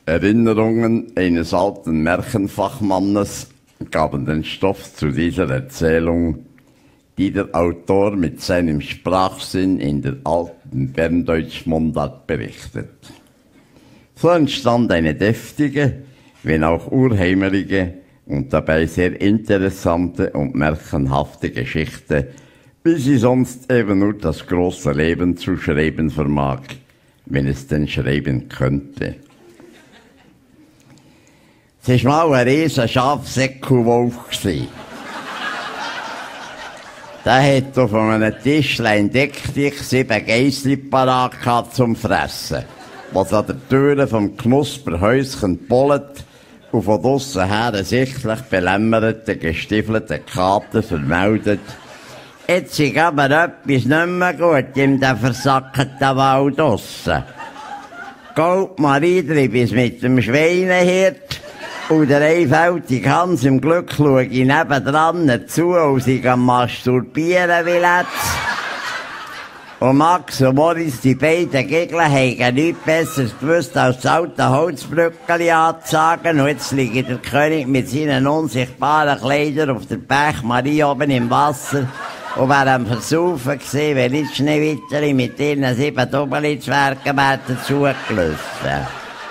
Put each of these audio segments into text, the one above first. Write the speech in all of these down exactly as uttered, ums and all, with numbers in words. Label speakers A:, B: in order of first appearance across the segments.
A: Erinnerungen eines alten Märchenfachmannes gaben den Stoff zu dieser Erzählung, die der Autor mit seinem Sprachsinn in der alten Berndeutsch-Mundart berichtet. So entstand eine deftige, wenn auch urheimerige und dabei sehr interessante und märchenhafte Geschichte, wie sie sonst eben nur das große Leben zu schreiben vermag, wenn es denn schreiben könnte. Es war mal ein riesen Schafsäckelwolf. Der hat auf einem Tischlein decktig sieben Geissli parat gehabt zum Fressen, was an der Türe vom Knusperhäuschen pollet und von draussen her sichtlich belämmerte, gestiefelte Kater vermeldet: Jetzt ist aber etwas nicht mehr gut in dem versackten Wald draussen. Geht mal rein bis mit dem Schweinehirt und der einfältige Hans im Glück schaue ich nebendran zu und sie gehen masturbieren wie letzt. Und Max und Moritz, die beiden Gegner, haben nichts Besseres gewusst, als das alte Holzbrückeli anzusagen. Und jetzt liegt der König mit seinen unsichtbaren Kleidern auf der Pechmarie oben im Wasser und wäre am Versaufen gewesen, wenn nicht Schneewitteli mit ihren sieben Doppelizwergen werden zugelaufen.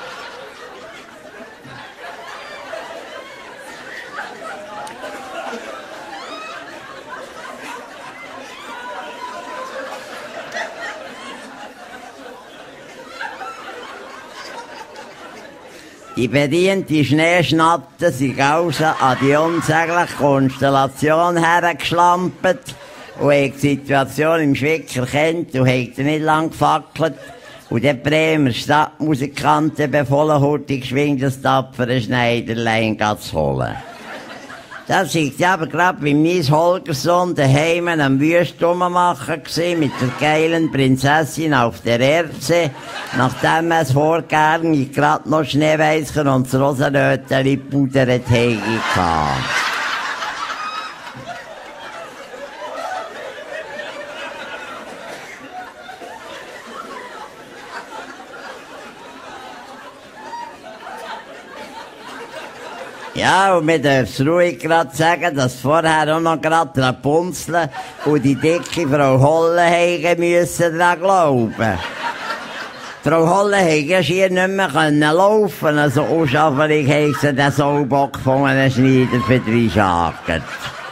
A: Die bediente Schneeschnatte sind also an die unsägliche Konstellation hergeschlampert und hat die Situation im Schwick erkannt und hat nicht lang gefackelt und der Bremer Stadtmusikanten befohlen, hurtig geschwind das tapfere Schneiderlein zu holen. Das war aber gerade bei Mies Holgersson daheim am Wüst rummachen mit der geilen Prinzessin auf der Erbse, nachdem es vorgängig gerade noch Schneeweißchen und das Rosenröteli pudert hatte. Ja, und wir dürfen ruhig gerade sagen, dass vorher auch noch gerade Rapunzel und die dicke Frau Holle haben müssen dran glauben. Frau Holle hat ja schier nicht mehr können laufen, also unschafferig haben sie den Saubock von einem Schneider verdreischagert.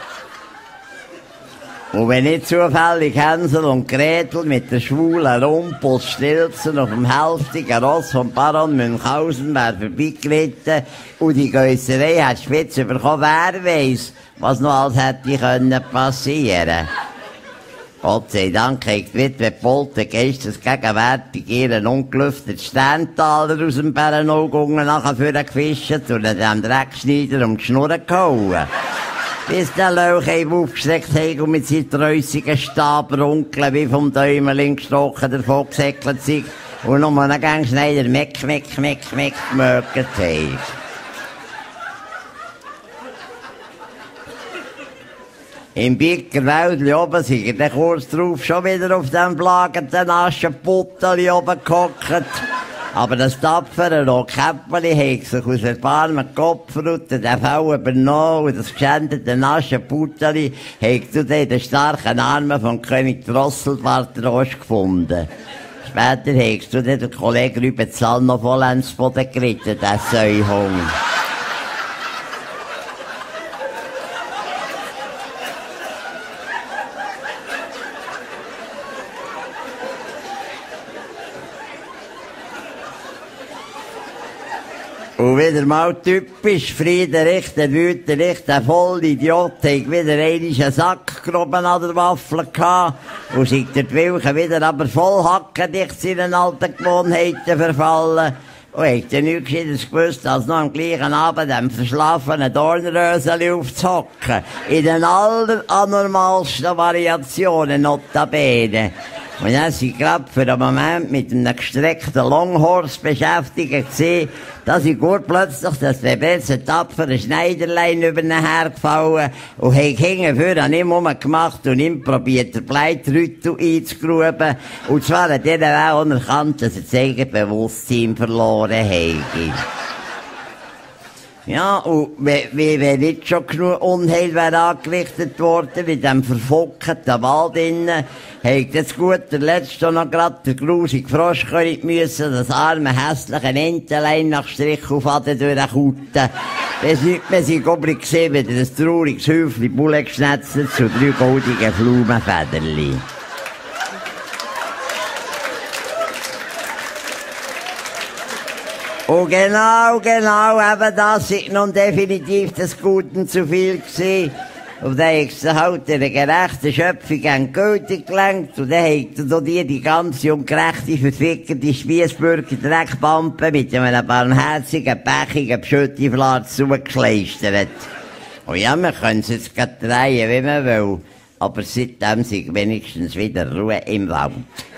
A: Und wenn nicht zufällig Hänsel und Gretel mit der schwulen Rumpelstilzen auf dem hälftigen Ross vom Baron Münchhausen wäre vorbeigeritten und die Geusserei hat spitz bekommen, wer weiss, was noch alles hätte können passieren. Gott sei Dank hat die Witwe Poltergeist gegenwärtig ihren ungelüfteten Sterntaler aus dem Bärenauge nachher gefischt und dem Dreckschneider um die Schnur gehauen. Bis der Lauch aufgestreckt hat und mit seinen treusigen Stabrunkeln wie vom Däumeling gestochen davon gesäckelt sind und nur einen Gang Schneider meck, meck, meck, meck gemögt hat. Im Bickerwäldli oben sind er kurz drauf schon wieder auf dem blagenden Aschenputteli oben gehockt. Aber das tapfere Rotkäppeli hat sich aus erbarmen Kopfruten den Fall übernommen und das geschändete Aschenputteli hat zu den starken Armen von König Drosselbart Rost gefunden. Später hat zu den Kollegen über Zall noch vollends zu Boden geritten, der Säuhung. Und wieder mal typisch Friederich, der Wüterich, der Vollidiot, hat wieder einen Sackgruben an der Waffel gehabt und sich der Wilke wieder aber voll hackendicht seinen alten Gewohnheiten verfallen und hat dann nichts Gescheites gewusst, als noch am gleichen Abend dem verschlafenen Dornröseli aufzuhocken. In den alleranormalsten Variationen notabene. Und dann sind gerade für einen Moment mit einem gestreckten Longhorse beschäftigt gewesen, dass ich gut plötzlich das rebelse tapfere Schneiderlein über ihn hergefallen und hat hintenführ an ihm rumgemacht und ihm probiert, der Bleitrüttel einzugruben. Und zwar hat er auch anerkannt, dass er das Eigenbewusstsein verloren hat. Ja, und wie, wie wenn nicht schon genug Unheil wäre angerichtet worden, mit dem verfuckten Wald innen, hätte jetzt gut der Letzte noch grad der grusige Froschkönig müssen, das arme, hässliche Entelein nach Strichelfaden durchkutten. Bis nicht mehr sein Gobli gesehen, wieder ein trauriges Häufchen Bulle geschnetzelt zu drei goldigen Pflaumenfederli. Und genau, genau, eben das ist nun definitiv des Guten zu viel gewesen. Und dann hat sie halt der gerechten Schöpfung endgültig gelenkt. Und dann hat er dir die ganze ungerechte, verfickerte Spiessbürger Dreckpampe mit einem barmherzigen, pächigen Pschüttiflatz zugekleistert. Und ja, wir können es jetzt grad drehen, wie man will. Aber seitdem sind wenigstens wieder Ruhe im Wald.